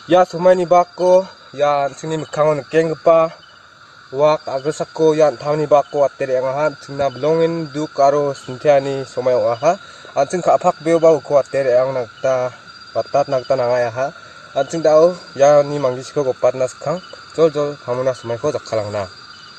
Ya sumani bako ya sini mekangon kengpa wak agasako ya tamni bako atere ngaha singna belongin du karo sintiani somayo aha ancing ka apak beo bau ko atere ang nakta batat nakta nangaya ha ancing dao ya ni manggis ko gopat naskang jol jol hamuna somai ko jakkalang na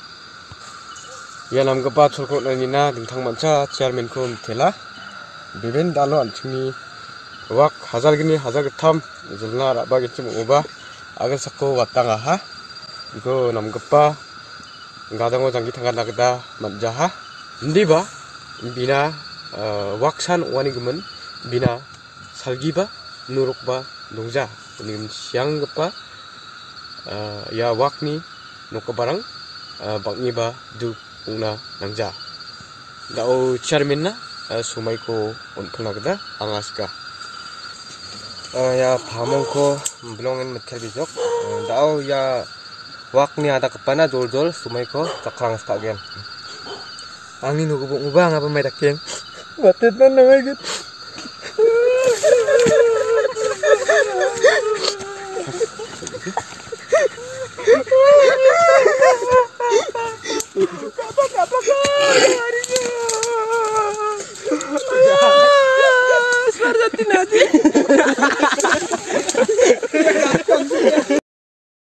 ya nam gopat solko nina dingtang mancha chairman ko tela beben dalo ancingni wak hazar gini hazar getam julna raba gitu mengubah agar sako watang aha iko namgepa gadango janggi tangga nagda manjaha ndiba bina waksan wani gemen bina salgiba nurukba dongja ini siang gepa ya wakni nuka barang bangiba du ungna nangja dao chairman na sumaiko unpulna gda angaska ya pamongko belongin metel bijok dao ya wakni ada kepana jol jol sumaiko caklang sekagen angin nunggu ubah ngapa mai dakin batet mana mai gitu